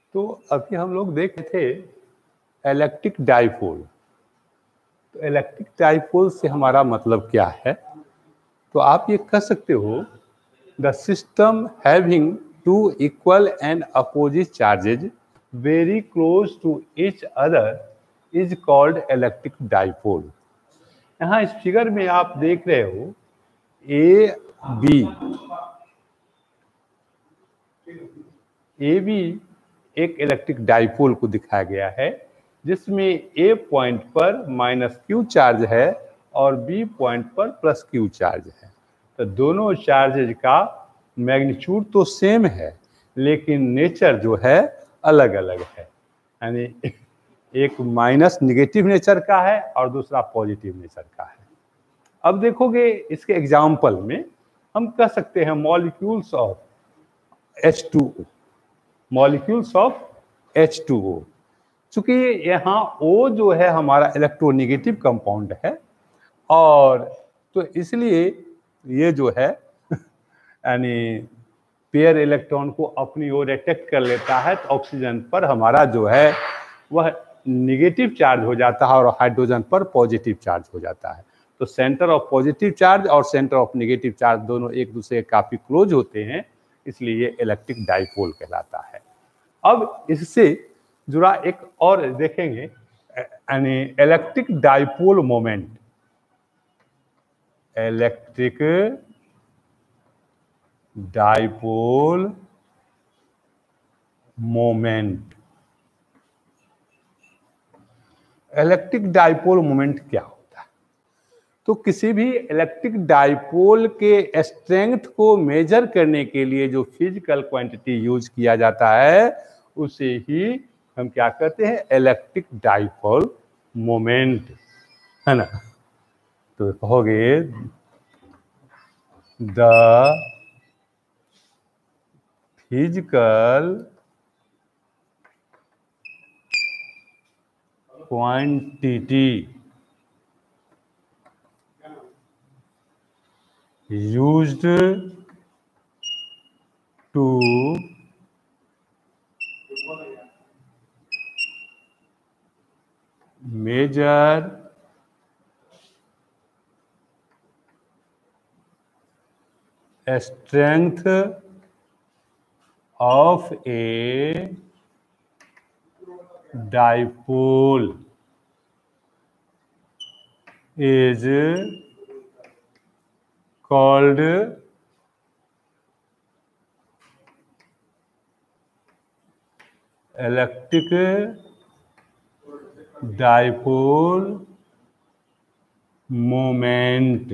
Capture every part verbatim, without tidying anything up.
तो अभी हम लोग देख रहे थे इलेक्ट्रिक डाइपोल। तो इलेक्ट्रिक डाइपोल से हमारा मतलब क्या है? तो आप ये कह सकते हो the system having two equal and opposite charges very close to each other is called electric dipole. यहाँ इस फिगर में आप देख रहे हो ए बी ए बी एक इलेक्ट्रिक डाइपोल को दिखाया गया है, जिसमें ए पॉइंट पर माइनस क्यू चार्ज है और बी पॉइंट पर प्लस क्यू चार्ज है। तो दोनों चार्जेज का मैग्नीट्यूड तो सेम है, लेकिन नेचर जो है अलग अलग है। यानी एक माइनस निगेटिव नेचर का है और दूसरा पॉजिटिव नेचर का है। अब देखोगे इसके एग्जाम्पल में हम कह सकते हैं molecules of H two O, molecules of H two O. चूंकि यहाँ O जो है हमारा इलेक्ट्रोनेगेटिव कंपाउंड है, और तो इसलिए ये जो है यानी पेयर इलेक्ट्रॉन को अपनी ओर अट्रैक्ट कर लेता है, तो ऑक्सीजन पर हमारा जो है वह निगेटिव चार्ज हो जाता है और हाइड्रोजन पर पॉजिटिव चार्ज हो जाता है। तो सेंटर ऑफ पॉजिटिव चार्ज और सेंटर ऑफ नेगेटिव चार्ज दोनों एक दूसरे के काफी क्लोज होते हैं, इसलिए ये इलेक्ट्रिक डाइपोल कहलाता है। अब इससे जुड़ा एक और देखेंगे यानी electric dipole moment. Electric dipole moment. Electric dipole moment क्या होता है? तो किसी भी इलेक्ट्रिक डाइपोल के स्ट्रेंथ को मेजर करने के लिए जो फिजिकल क्वांटिटी यूज किया जाता है उसे ही हम क्या कहते हैं? इलेक्ट्रिक डाइपोल मोमेंट, है ना। तो कहोगे the physical quantity used to measure strength of a dipole is called electric dipole moment.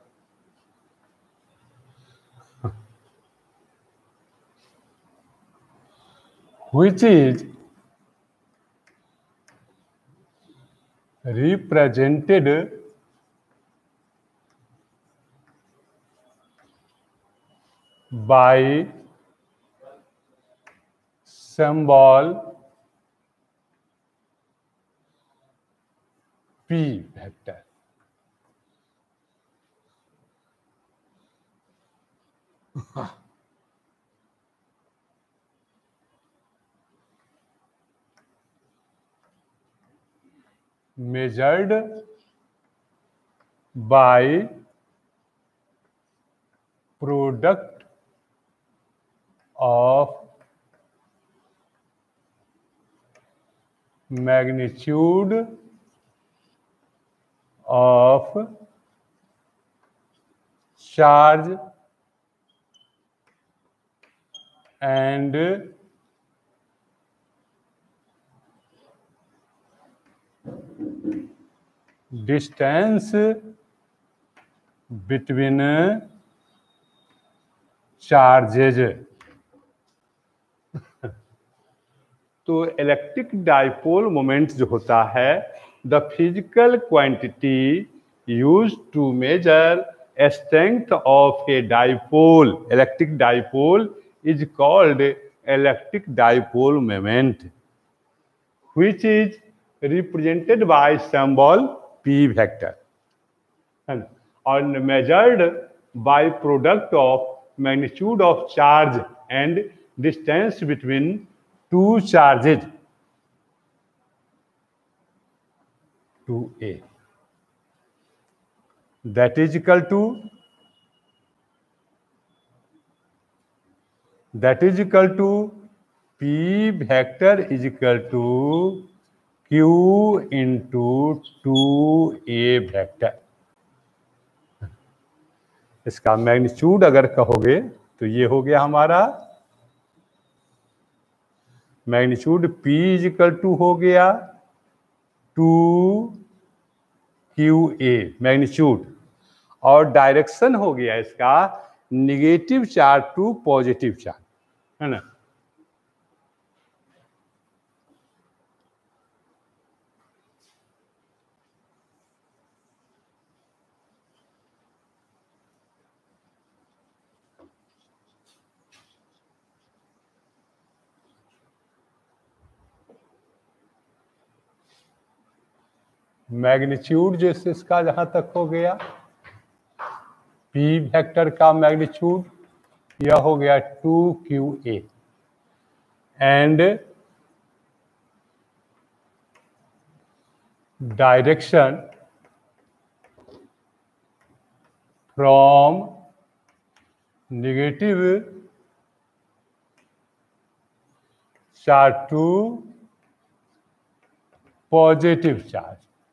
which is represented by symbol P vector। measured by product of magnitude of charge and distance between charges। तो electric dipole moment जो होता है the physical quantity use to measure strength of a dipole, electric dipole is called electric dipole moment, which is represented by symbol P vector and measured by product of magnitude of charge and distance between two charges two A, that is equal to that is equal to P vector is equal to Q into two A vector। इसका magnitude अगर कहोगे तो ये हो गया हमारा magnitude P is equal to हो गया टू क्यू ए मैग्नीट्यूड, और डायरेक्शन हो गया इसका negative charge to positive charge, है ना। मैग्नीट्यूड जैसे इसका जहां तक हो गया P वेक्टर का मैग्नीट्यूड यह हो गया two Q A, and direction from negative charge to positive charge.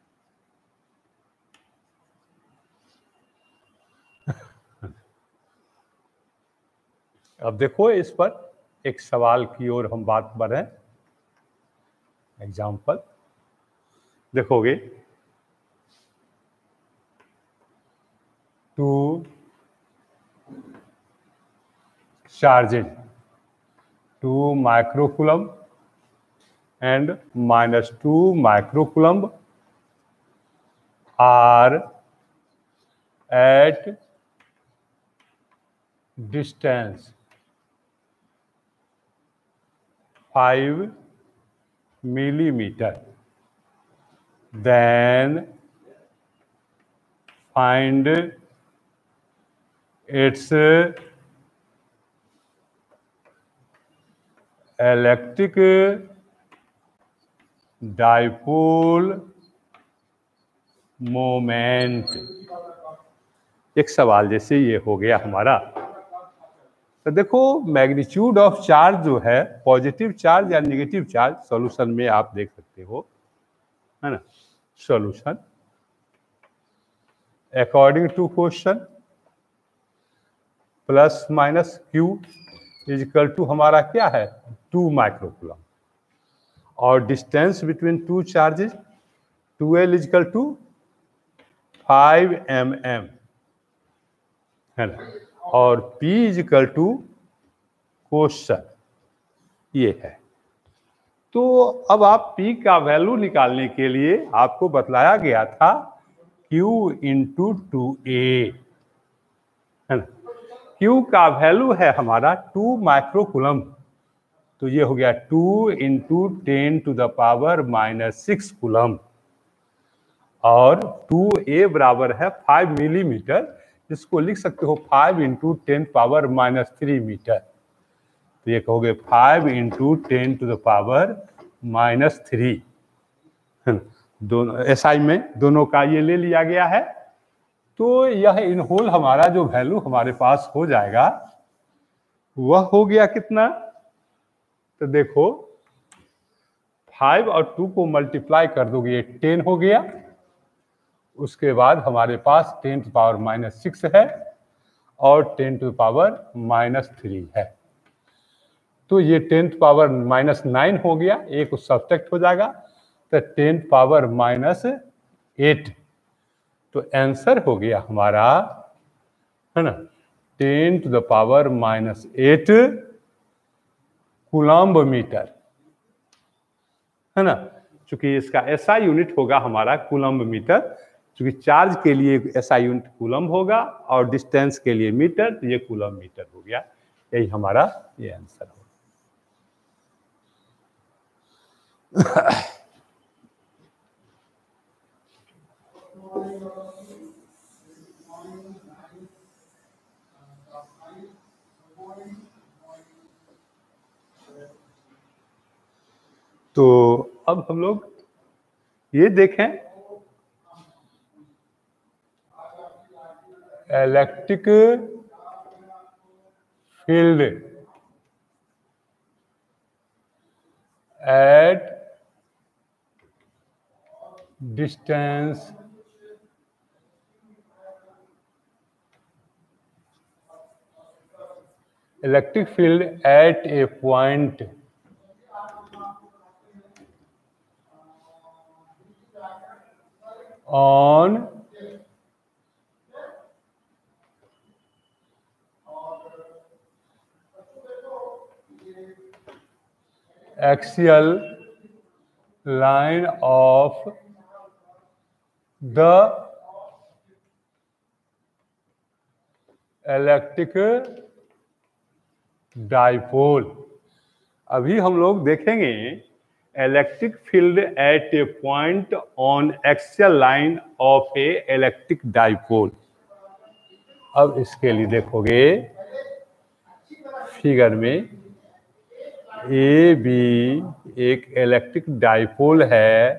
अब देखो इस पर एक सवाल की ओर हम बात बढ़े। एग्जाम्पल देखोगे, two charges two microcoulomb and minus two microcoulomb are at distance five millimeter, then find its electric dipole moment। एक सवाल जैसे ये हो गया हमारा। तो देखो मैग्नीट्यूड ऑफ चार्ज जो है, पॉजिटिव चार्ज या नेगेटिव चार्ज, सॉल्यूशन में आप देख सकते हो, है ना। Solution according to question plus minus Q is equal to हमारा क्या है टू माइक्रोकूलम, और distance between two charges two L is equal to five M M, है ना, और P is equal to question ये है। तो अब आप P का वैल्यू निकालने के लिए आपको बतलाया गया था Q इंटू टू ए, है ना। Q का वैल्यू है हमारा टू माइक्रोकूलम, तो ये हो गया two into ten to the power minus six coulomb, और टू ए बराबर है फाइव मिलीमीटर, जिसको लिख सकते हो five into ten power minus three metre. तो ये कहोगे five into ten to the power minus three, दोनों एसआई में दोनों का ये ले लिया गया है। तो यह इन होल हमारा जो वैल्यू हमारे पास हो जाएगा वह हो गया कितना, तो देखो फाइव और टू को मल्टीप्लाई कर दोगे ये टेन हो गया, उसके बाद हमारे पास ten to power minus six है और ten to power minus three है, तो ये ten to power minus nine हो गया, एक सब्ट्रैक्ट हो जाएगा तो टेन पावर माइनस एट। तो आंसर हो गया हमारा, है ना, ten to the power minus eight coulomb metre, है ना। चूंकि इसका एसआई यूनिट होगा हमारा कूलम्ब मीटर, क्योंकि चार्ज के लिए एसआई यूनिट कूलम्ब होगा और डिस्टेंस के लिए मीटर, तो ये कूलम्ब मीटर हो गया। यही हमारा ये आंसर होगा। तो अब हम लोग ये देखें, electric field at distance electric field at a point on axial line of the electric dipole. अभी हम लोग देखेंगे electric field at a point on axial line of a electric dipole. अब इसके लिए देखोगे फिगर में ए बी एक इलेक्ट्रिक डाइपोल है,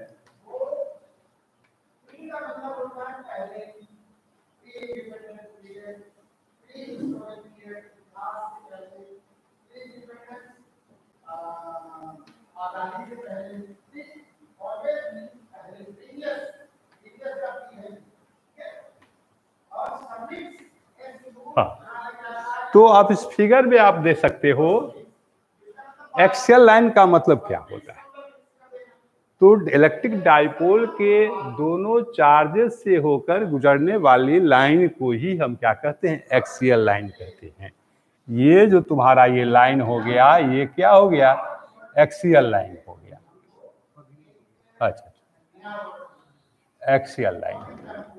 तो आप इस फिगर में आप दे सकते हो एक्सियल लाइन का मतलब क्या होता है। तो इलेक्ट्रिक डाइपोल के दोनों चार्जेस से होकर गुजरने वाली लाइन को ही हम क्या कहते हैं, एक्सियल लाइन कहते हैं। ये जो तुम्हारा ये लाइन हो गया, ये क्या हो गया, एक्सियल लाइन हो गया। अच्छा, एक्सियल लाइन।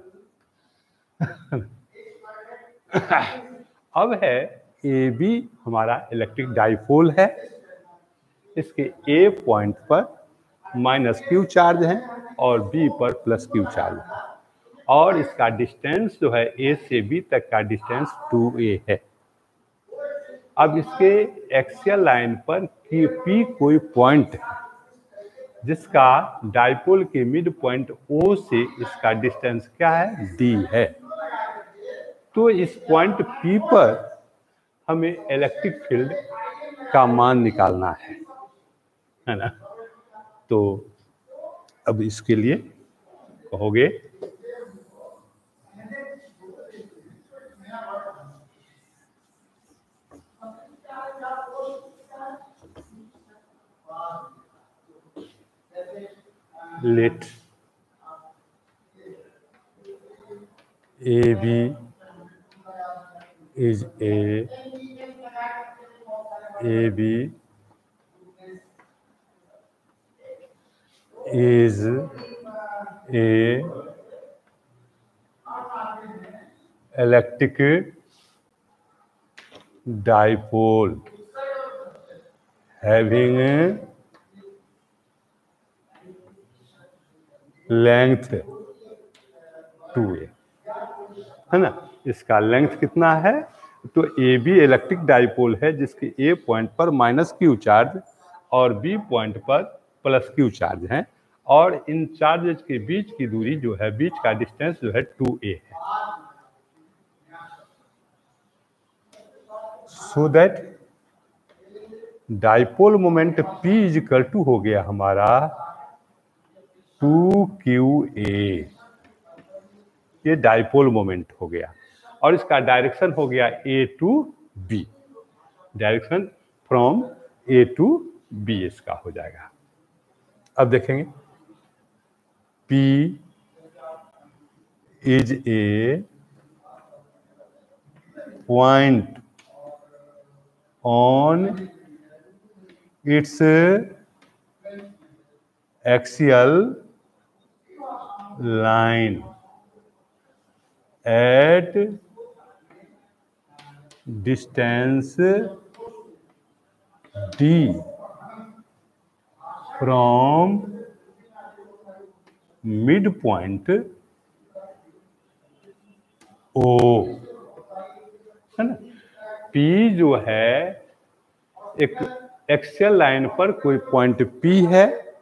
अब है ए बी हमारा इलेक्ट्रिक डाइपोल है, इसके ए पॉइंट पर माइनस क्यू चार्ज है और बी पर प्लस क्यू चार्ज है, और इसका डिस्टेंस जो है ए से बी तक का डिस्टेंस टू ए है। अब इसके एक्सियल लाइन पर पी कोई पॉइंट है जिसका डाइपोल के मिड पॉइंट ओ से इसका डिस्टेंस क्या है, डी है। तो इस पॉइंट पी पर हमें इलेक्ट्रिक फील्ड का मान निकालना है, है ना। तो अब इसके लिए कहोगे let A B is a A B is a electric dipole having length two A, है ना। इसका लेंथ कितना है, तो ए बी इलेक्ट्रिक डाइपोल है जिसके ए पॉइंट पर माइनस क्यू चार्ज और बी पॉइंट पर प्लस क्यू चार्ज है, और इन चार्जेज के बीच की दूरी जो है, बीच का डिस्टेंस जो है टू ए है। So that dipole moment P is equal to हो गया हमारा टू क्यू ए, ये डाइपोल मोमेंट हो गया, और इसका डायरेक्शन हो गया A to B, direction from A to B इसका हो जाएगा। अब देखेंगे P is A point on its axial line at distance d from midpoint O, है ना। P जो है एक एक्सियल लाइन पर कोई पॉइंट P है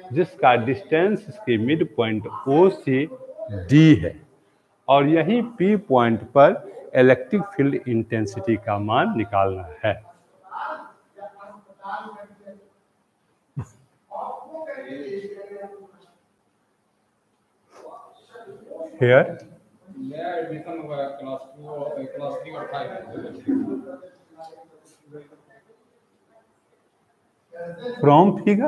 जिसका डिस्टेंस इसके मिड पॉइंट ओ से डी है और यही पी पॉइंट पर इलेक्ट्रिक फील्ड इंटेंसिटी का मान निकालना है। Here from figure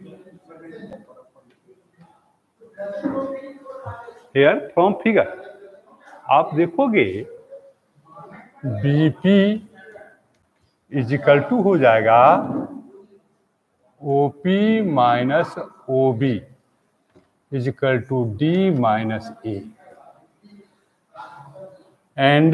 here from figure आप देखोगे बीपी इज इक्वल टू हो जाएगा OP minus OB is equal to D minus A and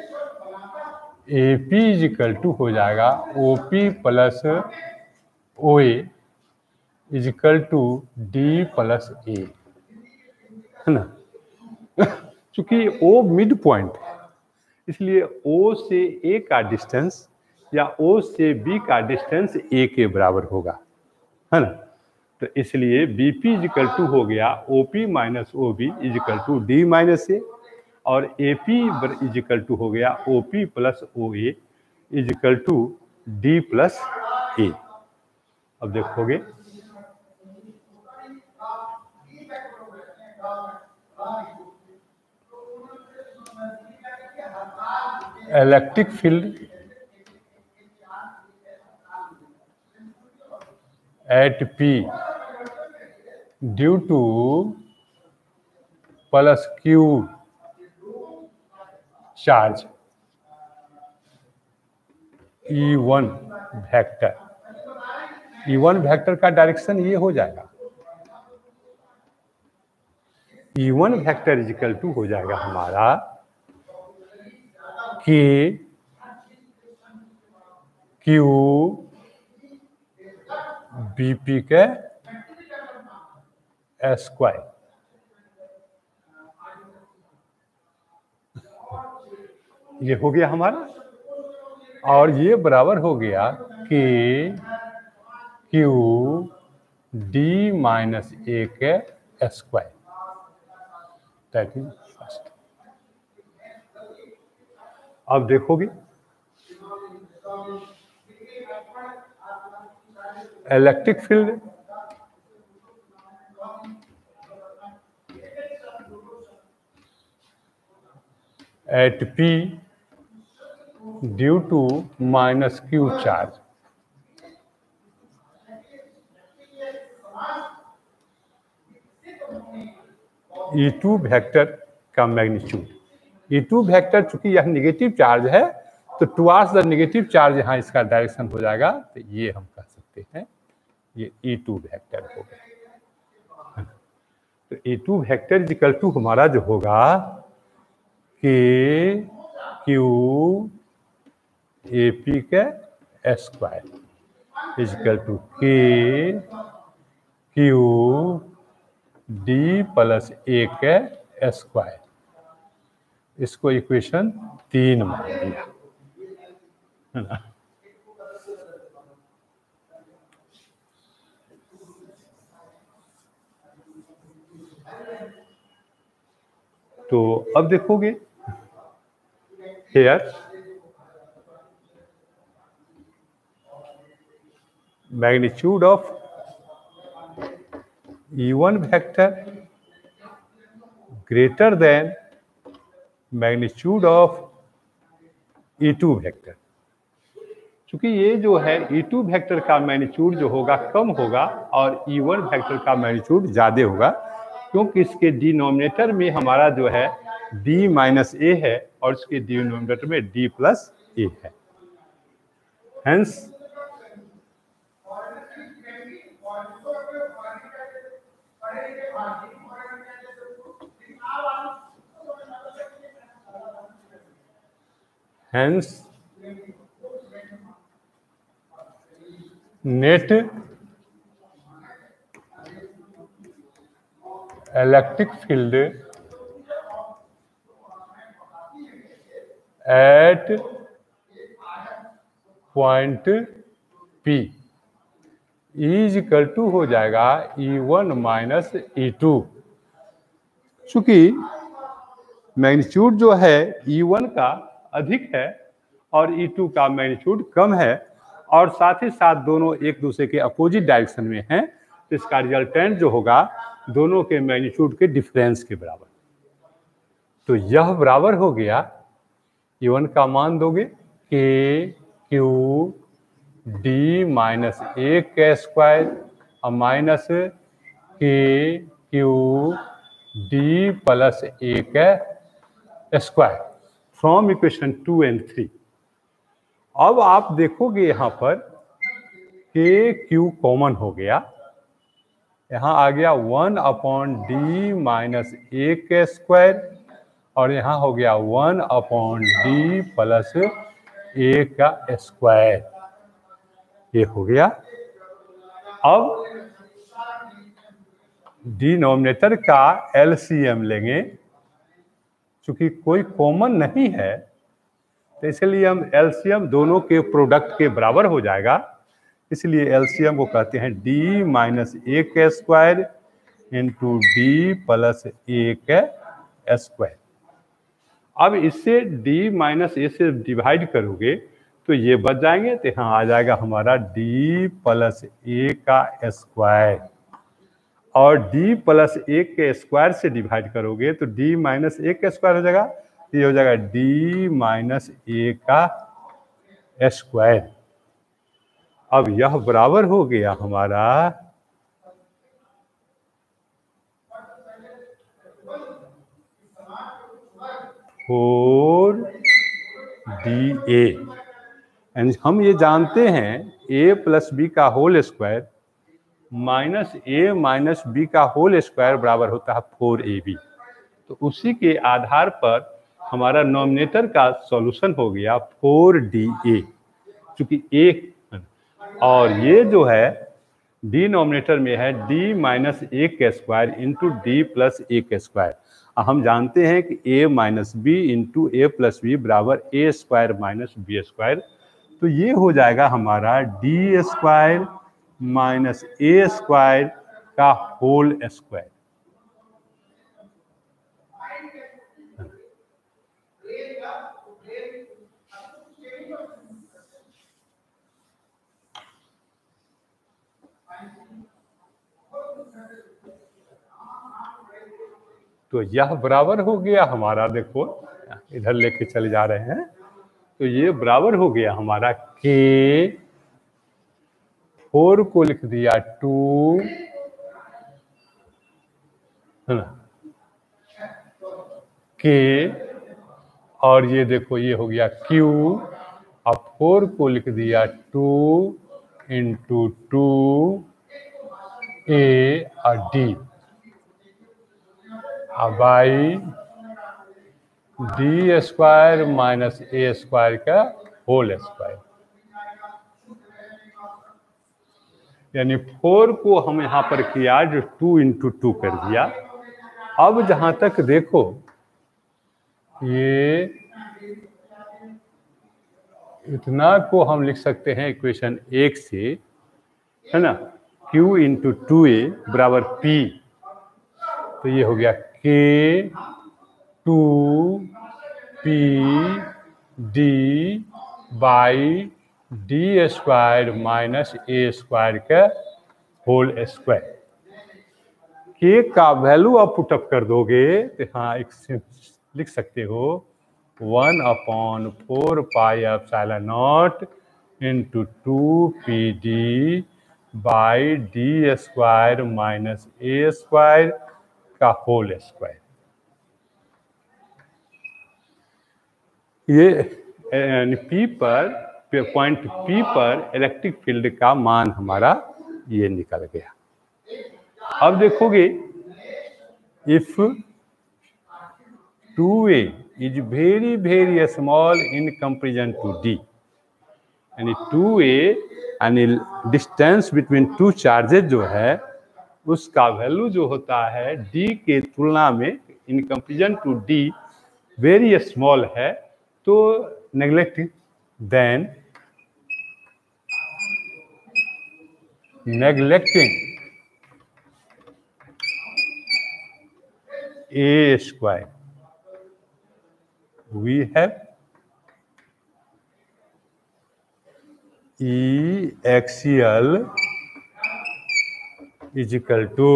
AP is equal to हो जाएगा OP plus O A is equal to D plus A, है ना। चूंकि ओ mid point है इसलिए ओ से ए का डिस्टेंस या ओ से बी का डिस्टेंस ए के बराबर होगा, है ना। तो इसलिए बीपी इज इक्वल टू हो गया OP minus O B is equal to D minus A और एपी इज इक्वल टू हो गया OP plus O A is equal to D plus A. अब देखोगे electric field at P due to plus Q charge E one vector, E one vector का direction ये हो जाएगा E one vector is equal to हो जाएगा हमारा के क्यू बीपी के स्क्वायर। ये हो गया हमारा और ये बराबर हो गया के क्यू डी माइनस ए के स्क्वायर। That is first. अब देखोगे electric field at P due to minus Q charge E two vector का मैग्नीट्यूड। ई टू वेक्टर चूंकि यह नेगेटिव चार्ज है तो टुवार्ड्स द नेगेटिव चार्ज यहाँ इसका डायरेक्शन हो जाएगा, तो ये हम कह सकते हैं ये ई टू वेक्टर हो गया। तो E two vector is equal to हमारा जो होगा के क्यू ए पी के square is equal to K Q D plus A के स्क्वायर। इसको इक्वेशन तीन मान लिया, है ना। तो अब देखोगे here magnitude of E one vector greater than magnitude of E two vector. चूंकि ये जो है ई टू वेक्टर का मैग्नीट्यूड जो होगा कम होगा और ई वन वेक्टर का मैग्नीट्यूड ज़्यादा होगा, क्योंकि इसके डिनोमिनेटर में हमारा जो है d माइनस ए है और इसके डिनोमिनेटर में d प्लस ए है। Hence hence net electric field at point P is equal to हो जाएगा E one minus E two. चूंकि मैग्नीट्यूड जो है ई वन का अधिक है और ई टू का मैग्नीट्यूड कम है, और साथ ही साथ दोनों एक दूसरे के अपोजिट डायरेक्शन में हैं, तो इसका रिजल्टेंट जो होगा दोनों के मैग्नीट्यूड के डिफरेंस के बराबर। तो यह बराबर हो गया, ई वन का मान दोगे के क्यू डी माइनस एक का स्क्वायर और माइनस के क्यू डी प्लस एक का square from equation two and three. अब आप देखोगे यहाँ पर के क्यू कॉमन हो गया, यहाँ आ गया वन अपॉन डी माइनस एक का स्क्वायर और यहाँ हो गया वन अपॉन डी प्लस एक का स्क्वायर, ये हो गया। अब डिनोमिनेटर का एलसीएम लेंगे, चूंकि कोई कॉमन नहीं है तो इसलिए हम एलसीएम दोनों के प्रोडक्ट के बराबर हो जाएगा, इसलिए एलसीएम को कहते हैं डी माइनस एक का स्क्वायर इंटू डी प्लस एक का स्क्वायर। अब इससे d माइनस ए से डिवाइड करोगे तो ये बच जाएंगे, तो यहाँ आ जाएगा हमारा d प्लस ए का स्क्वायर, और d प्लस एक के स्क्वायर से डिवाइड करोगे तो d माइनस एक का स्क्वायर हो जाएगा, ये हो जाएगा d माइनस ए का स्क्वायर। अब यह बराबर हो गया हमारा फोर डी ए। एंड हम ये जानते हैं a प्लस बी का whole square minus A minus B का होल स्क्वायर बराबर होता है फोर ए बी। तो उसी के आधार पर हमारा नॉमिनेटर का सॉल्यूशन हो गया फोर डी ए, चूंकि ए और ये जो है डिनोमिनेटर में है d माइनस एक का स्क्वायर इंटू डी प्लस एक का स्क्वायर। हम जानते हैं कि a minus B into A plus B बराबर A square minus B square, तो ये हो जाएगा हमारा D square minus A square का होल स्क्वायर। तो यह बराबर हो गया हमारा, देखो इधर लेके चले जा रहे हैं, तो ये बराबर हो गया हमारा के, फोर को लिख दिया टू, है ना, के, और ये देखो ये हो गया क्यू, अब फोर को लिख दिया टू इंटू टू ए और D, by D square minus A square का होल स्क्वायर। यानी फोर को हम यहाँ पर किया जो टू इंटू टू कर दिया। अब जहां तक देखो ये इतना को हम लिख सकते हैं इक्वेशन एक से, है ना, q इंटू टू ए बराबर पी, तो ये हो गया K two P D by D square minus A square का होल स्क्वायर। के का वैल्यू आप पुटअप कर दोगे तो हाँ एक लिख सकते हो one upon four pi epsilon naught into two P D by D square minus A square का होल स्क्वायर। ये पी पर पॉइंट पी पर इलेक्ट्रिक फील्ड का मान हमारा ये निकल गया। अब देखोगे if two A is very very small in comparison to D, यानी टू ए यानी डिस्टेंस बिटवीन टू चार्जेज जो है उसका वैल्यू जो होता है डी के तुलना में in comparison to D very small है, तो neglect then neglecting a square, we have E axial is equal to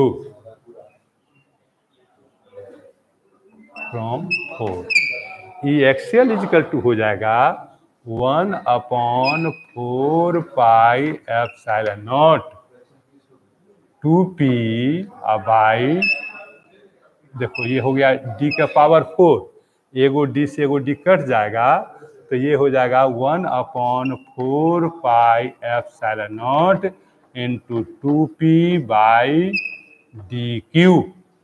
from four, E axial is equal to हो जाएगा one upon four pi epsilon naught two P by, देखो ये हो गया D का power four, एगो D से एगो डी कट जाएगा तो ये हो जाएगा one upon four pi epsilon naught into two P by D cube.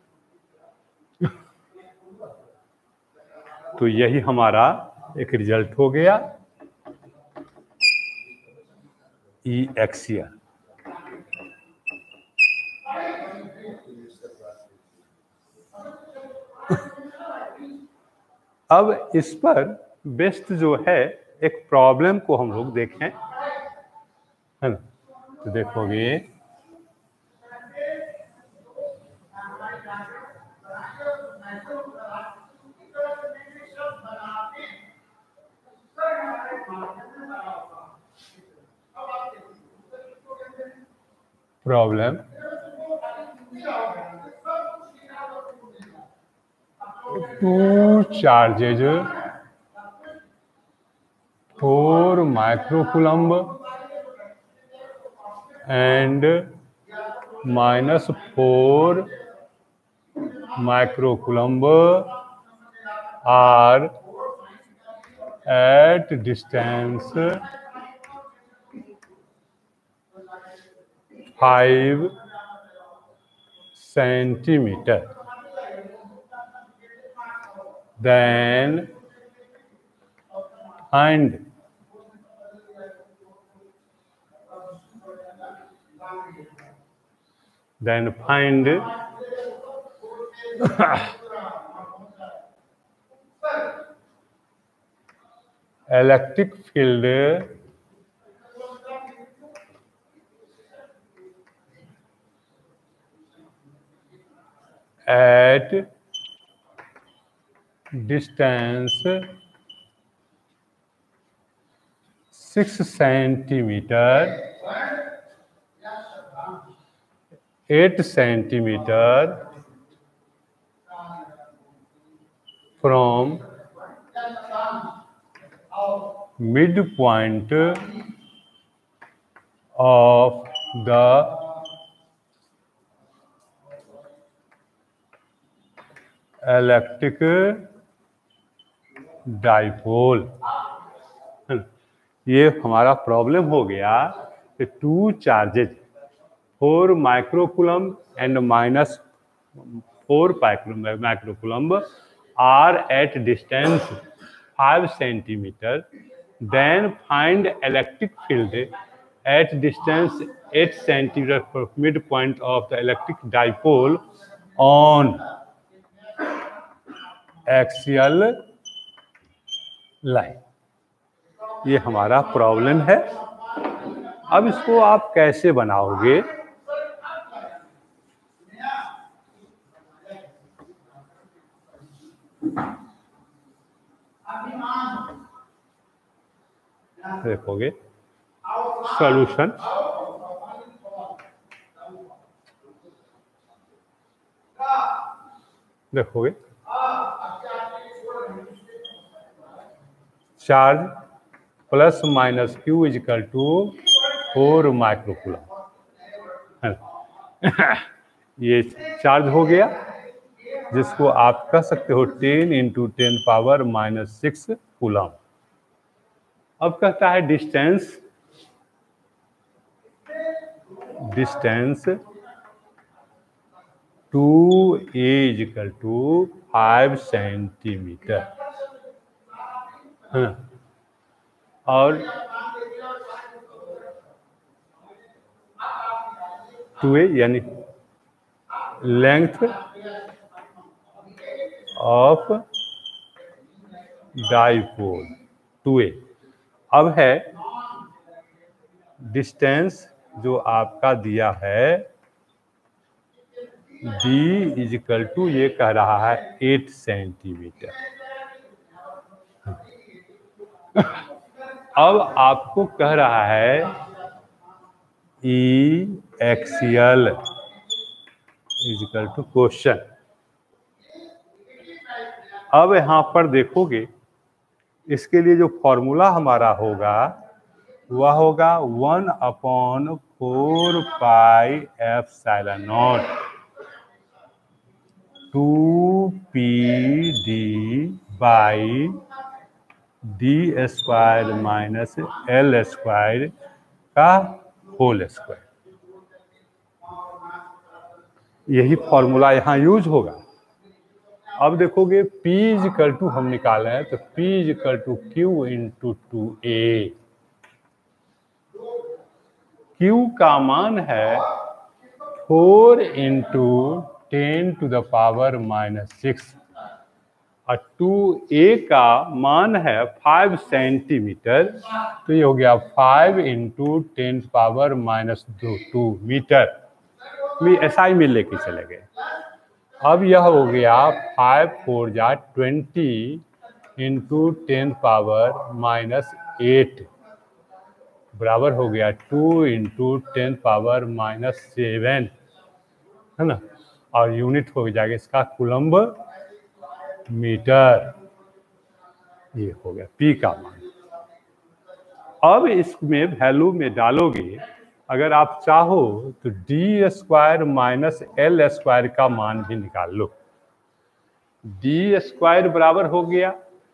तो यही हमारा एक रिजल्ट हो गया ई एक्सियल। अब इस पर बेस्ट जो है एक प्रॉब्लम को हम लोग देखें, है ना। तो देखोगे problem two charges four microcoulomb and minus four microcoulomb are at distance five centimeter. Then find then find electric field at distance six centimeter, eight centimeter from midpoint of the electric dipole. ये हमारा problem हो गया कि two charges four microcoulomb and minus four microcoulomb are at distance five centimetre, then find electric field at distance eight centimetre from midpoint of the electric dipole on axial line. ये हमारा problem है। अब इसको आप कैसे बनाओगे? देखोगे solution, देखोगे charge plus minus Q is equal to four microcoulomb. ये चार्ज हो गया जिसको आप कह सकते हो ten into ten power minus six coulomb. अब कहता है distance, distance two A is equal to five centimetre, हाँ। और टू ए यानी length of dipole two A. अब है डिस्टेंस जो आपका दिया है d इज इक्वल टू, ये कह रहा है एट सेंटीमीटर। अब आपको कह रहा है E axial is equal to question. अब यहां पर देखोगे, इसके लिए जो फॉर्मूला हमारा होगा वह होगा one upon four pi epsilon naught two P D by D square minus L square का होल स्क्वायर। यही फॉर्मूला यहाँ यूज होगा। अब देखोगे P इक्वल टू हम निकाले हैं, तो P equal to Q into two A. Q का मान है four into ten to the power minus six और टू ए का मान है फाइव सेंटीमीटर, तो ये हो गया five into ten power minus दो टू मीटर। में ऐसा ही में लेके चले गए। अब यह हो गया फाइव फोर जा twenty into ten power minus eight बराबर हो गया two into ten power minus seven, है ना। और यूनिट हो जाएगा इसका कूलम्ब मीटर। ये हो गया P का मान। अब इसमें वैल्यू में डालोगे, अगर आप चाहो तो D square minus L square का मान भी निकाल लो। डी स्क्वायर बराबर हो गया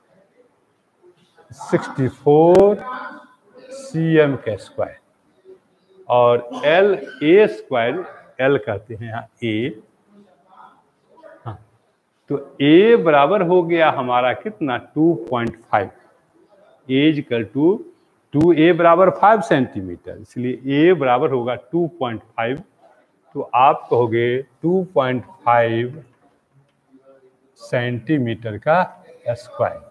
सिक्सटी फोर सी एम का स्क्वायर और एल ए स्क्वायर, एल कहते हैं यहाँ ए, हाँ, तो ए बराबर हो गया हमारा कितना two point five. A equal to two A बराबर फाइव सेंटीमीटर, इसलिए ए बराबर होगा टू पॉइंट फाइव। तो आप कहोगे टू पॉइंट फाइव सेंटीमीटर का स्क्वायर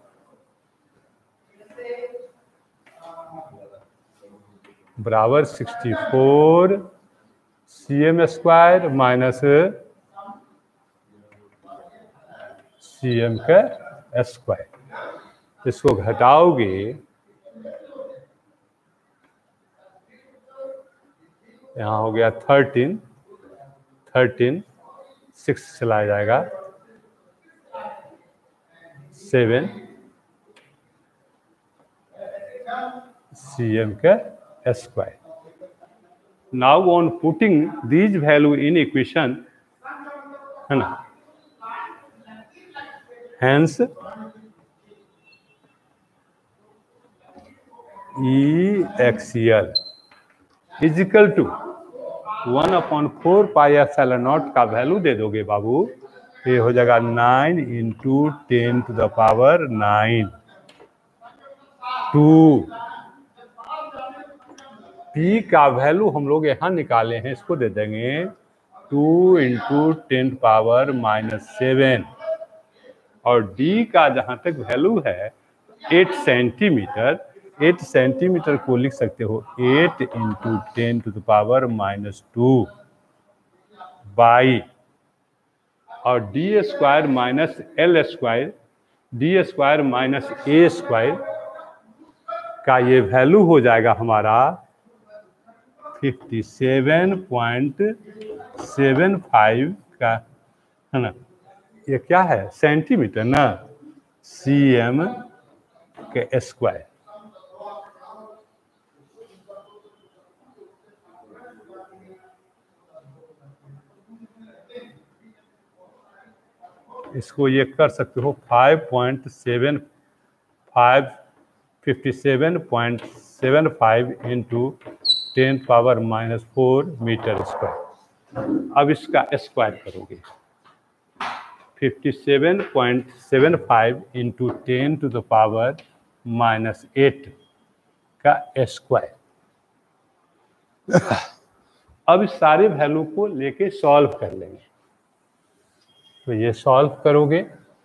बराबर sixty four C M square minus C M का स्क्वायर। इसको घटाओगे यहाँ हो गया थर्टीन, थर्टीन सिक्स चला जाएगा सेवन सी एम का square. Now on putting these value in equation, है ना, hence E axial is equal to one upon four pi epsilon nought का वैल्यू दे दोगे बाबू, ये हो जाएगा nine into ten to the power nine two. P का वैल्यू हम लोग यहाँ निकाले हैं, इसको दे देंगे two into ten power minus seven और D का जहाँ तक वैल्यू है एट सेंटीमीटर, एट सेंटीमीटर को लिख सकते हो eight into ten to the power minus two by और D square minus L square, D square minus A square का ये वैल्यू हो जाएगा हमारा fifty seven point seven five का, है ना। ये क्या है सेंटीमीटर ना, सी एम के स्क्वायर। इसको ये कर सकते हो five point seven five fifty seven point seven five into ten power minus four metre square. अब इसका स्क्वायर करोगे fifty seven point seven five into ten to the power minus eight का स्क्वायर। अब इस सारे वैल्यू को लेके solve कर लेंगे। तो ये सॉल्व करोगे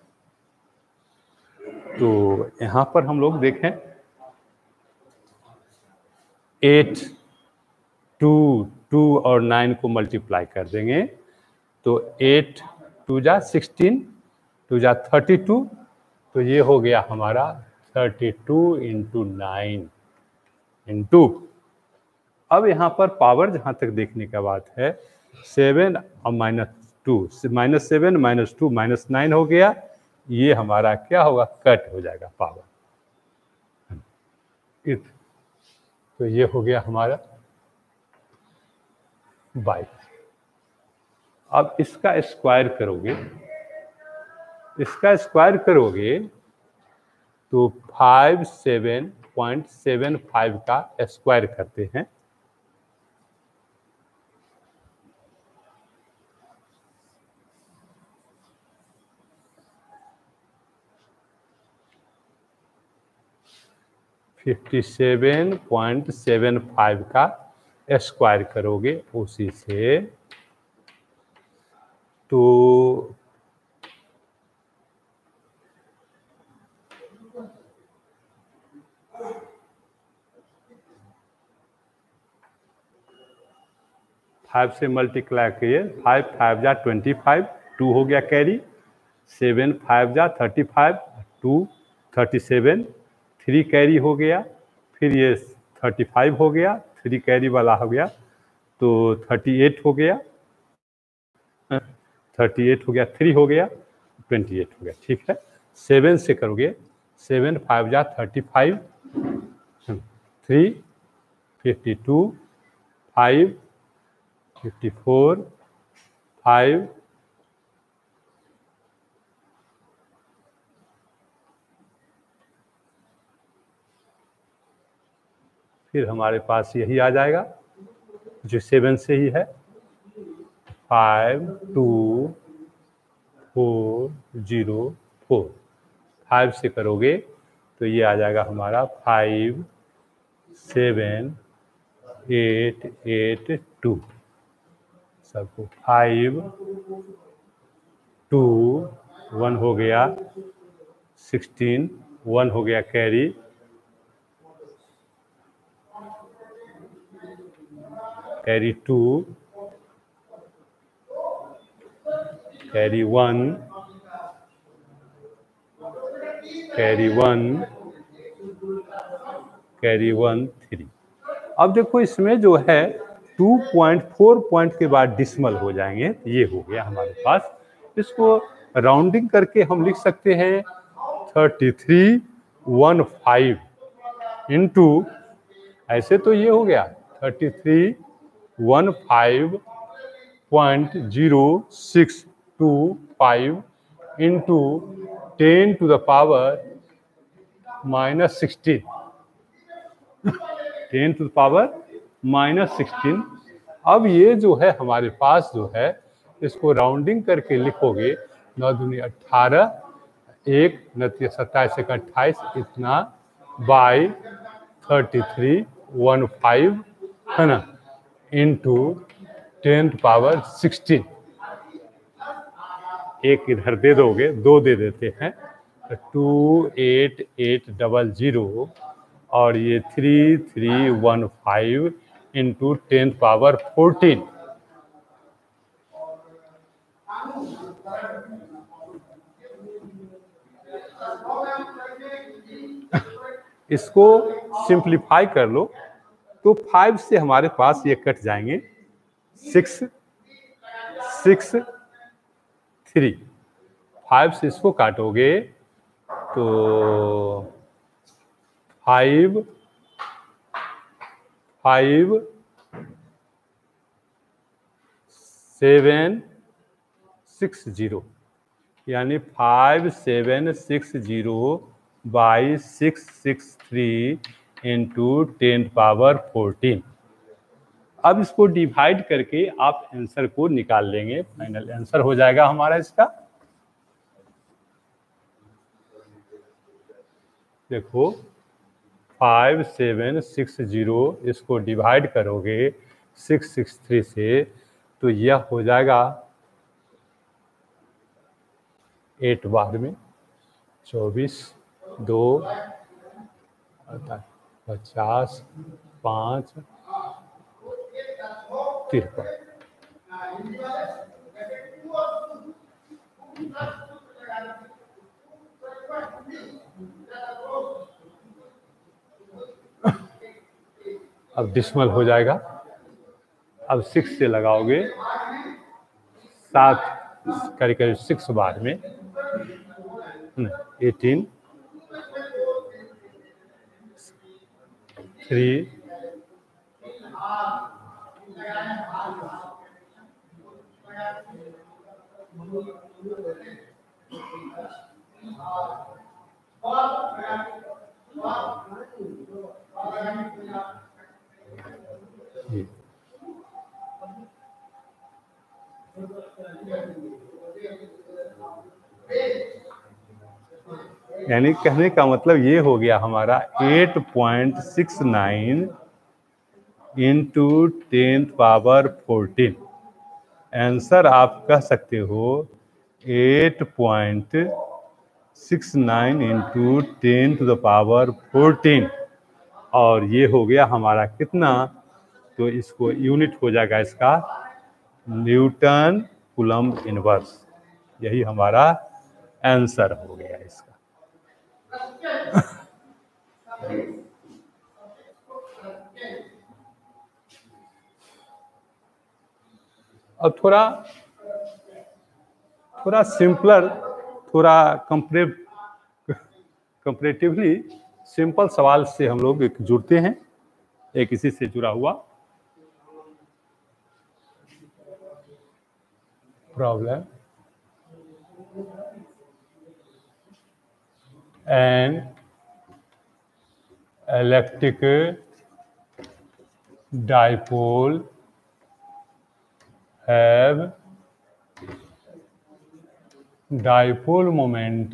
तो यहाँ पर हम लोग देखें एट टू टू और नाइन को मल्टीप्लाई कर देंगे तो एट टू जा सिक्सटीन, टू जा थर्टी टू, तो ये हो गया हमारा thirty two into nine into, अब यहाँ पर पावर जहाँ तक देखने का बात है, सेवन और minus two, minus seven minus two minus nine हो गया, ये हमारा क्या होगा, कट हो जाएगा पावर। तो ये हो गया हमारा बाईस। अब इसका स्क्वायर करोगे, इसका स्क्वायर करोगे तो five seven point seven five का स्क्वायर करते हैं, fifty seven point seven five का स्क्वायर करोगे, उसी से तो फाइव से मल्टीप्लाई किए, फाइव फाइव जा ट्वेंटी फाइव, टू हो गया कैरी, सेवन फाइव जा thirty five, two thirty seven, three carry हो गया, फिर ये थर्टी फाइव हो गया, थ्री कैरी वाला हो गया तो थर्टी एट हो गया, थर्टी एट हो गया, थ्री हो गया, ट्वेंटी एट हो गया। ठीक है, सेवन से करोगे, सेवन फाइव जा thirty five, three fifty two, five fifty four, five फिर हमारे पास यही आ जाएगा जो सेवन से ही है, five two four zero four, five से करोगे तो ये आ जाएगा हमारा five seven eight eight two, सबको फाइव टू, वन हो गया, सिक्सटीन, वन हो गया carry, carry two, carry one, carry one, carry one, three. अब देखो इसमें जो है टू पॉइंट फोर पॉइंट के बाद डिसमल हो जाएंगे, ये हो गया हमारे पास। इसको राउंडिंग करके हम लिख सकते हैं thirty three one five into, ऐसे तो ये हो गया thirty three one five point zero six two five into ten to the power minus sixteen, ten to the power minus sixteen. अब ये जो है हमारे पास जो है, इसको राउंडिंग करके लिखोगे, नौ दूनी अट्ठारह, एक नतीजा सत्ताईस एक अट्ठाईस, इतना by thirty three one five है ना, इंटू टेन पावर सिक्सटीन। एक इधर दे दोगे, दो दे देते हैं, two eight eight double zero और ये three three one five into ten power fourteen. इसको सिंप्लीफाई कर लो तो फाइव से हमारे पास ये कट जाएंगे, सिक्स सिक्स थ्री, फाइव से इसको काटोगे तो five five seven six zero, यानी five seven six zero by six six three into ten power fourteen. अब इसको डिवाइड करके आप आंसर को निकाल लेंगे, फाइनल आंसर हो जाएगा हमारा इसका। देखो फाइव सेवन सिक्स जीरो, इसको डिवाइड करोगे सिक्स सिक्स थ्री से तो यह हो जाएगा एट बार में चौबीस, दो पचास, पाँच तिरपन। अब डिसमल हो जाएगा। अब सिक्स से लगाओगे, सात करीब करीब सिक्स बार में एटीन, थ्री, यानी कहने का मतलब ये हो गया हमारा eight point six nine into tenth power fourteen. Answer आप कह सकते हो eight point six nine into ten to the power fourteen. और ये हो गया हमारा कितना, तो इसको यूनिट हो जाएगा इसका न्यूटन कूलम्ब इनवर्स। यही हमारा आंसर हो गया इसका। अब थोड़ा थोड़ा सिंपलर, थोड़ा कंपरे कंपरेटिवली सिंपल सवाल से हम लोग एक जुड़ते हैं, एक इसी से जुड़ा हुआ problem. An electric dipole have dipole moment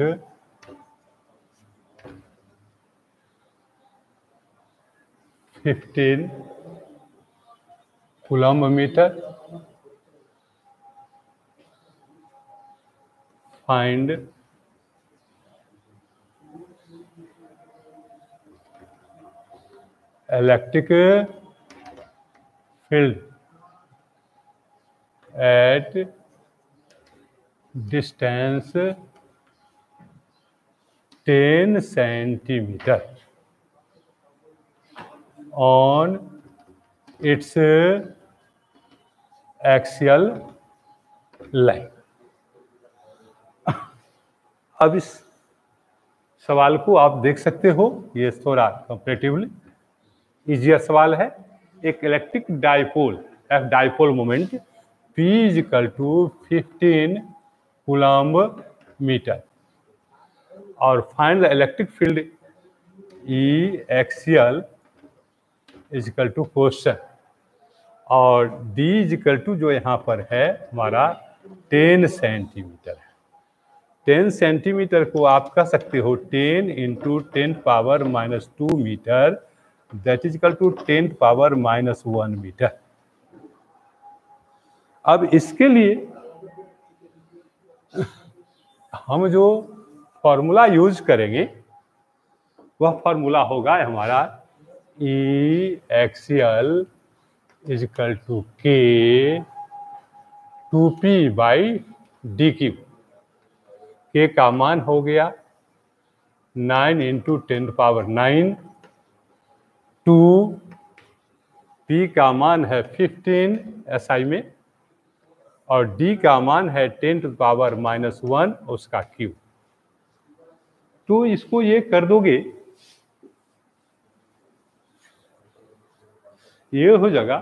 fifteen coulomb meter. Find electric field at distance ten centimeter on its axial line। अब इस सवाल को आप देख सकते हो, ये थोड़ा कंपैरेटिवली इजियर सवाल है। एक electric dipole, dipole moment P is equal to fifteen coulomb metre और find the electric field E axial is equal to question और D इज इक्वल टू जो यहाँ पर है हमारा टेन सेंटीमीटर है। टेन सेंटीमीटर को आप कह सकते हो ten into ten power minus two metre, that is equal to ten power minus one metre. अब इसके लिए हम जो फॉर्मूला यूज करेंगे वह फॉर्मूला होगा हमारा E axial is equal to K two P by D cube. K का मान हो गया nine into ten power nine, two P का मान है फिफ्टीन एसआई में और d का मान है ten to power minus one उसका क्यू। तो इसको ये कर दोगे, ये हो जाएगा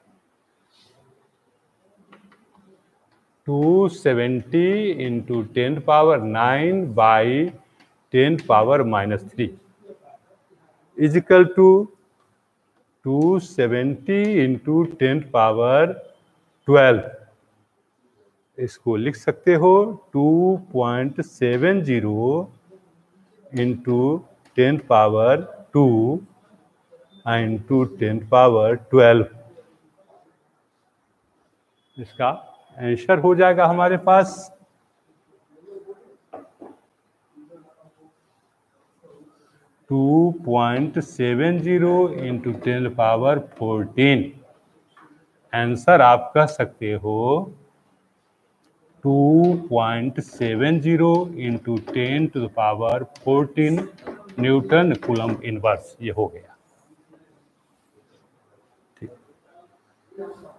two seventy into ten power nine by ten power minus three is equal to two seventy into ten power twelve. इसको लिख सकते हो two point seven zero into ten power two into ten power twelve. इसका answer हो जाएगा हमारे पास two point seven zero into ten power fourteen. Answer आप कह सकते हो two point seven zero into ten to the power fourteen newton coulomb inverse, ये हो गया। ठीक।